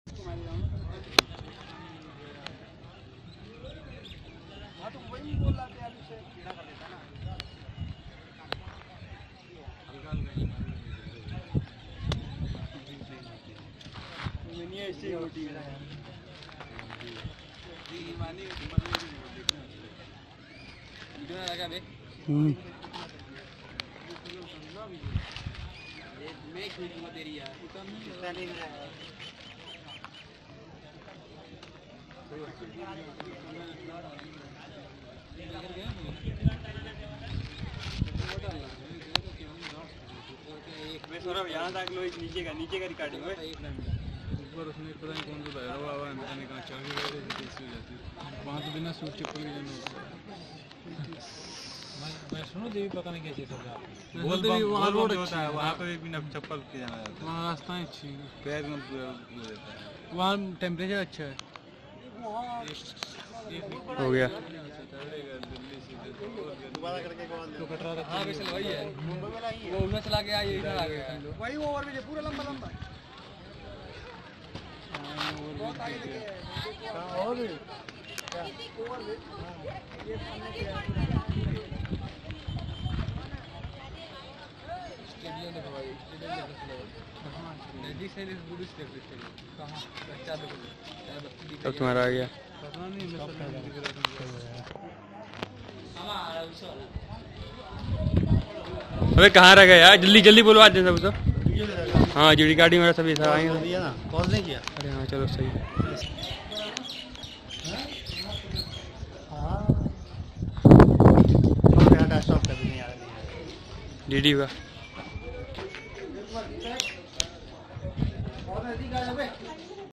हाँ तो वही बोल रहा था यार, उसे कीड़ा कर देता ना। नहीं ऐसे ही होती है सौरभ यहाँ तक लो, नीचे का रिकॉर्डिंग है ऊपर उसने पता नहीं कौन सा बैठा हुआ है, पता नहीं कहाँ चढ़ गया हो जाती वहाँ तो बिना सूट चप्पल के जाना। मैं सुनो देवी पता नहीं कैसे सब बोल देवी वहाँ रोड होता है, वहाँ पे बिना चप्पल के जाना जाता है, वहाँ रास्ताएं अच्छी हैं, पैर में पूरा रहता है, वहाँ टेम्परेचर अच्छा है। हो गया तो कटरा तक हाँ वैसे वही है, वो उनमें चला गया, ये इधर आ गया वही ओवर में पूरा लंबा लंबा बहुत आगे लगे और क्या ओवर में ये सामने के स्टेडियम देखो भाई, स्टेडियम नजदीक से बुरी स्टेडियम कहाँ बच्चा देखो अब तुम्हारा आ गया पता नहीं। अबे कहाँ रह गए यार, जल्दी जल्दी बोलो आज सब तो। हाँ जुड़ी गाड़ी मेरा सभी था आएंगे ना, कॉल नहीं किया। अरे हाँ चलो सही हाँ स्टॉप कर दीजिए यार दीदी का।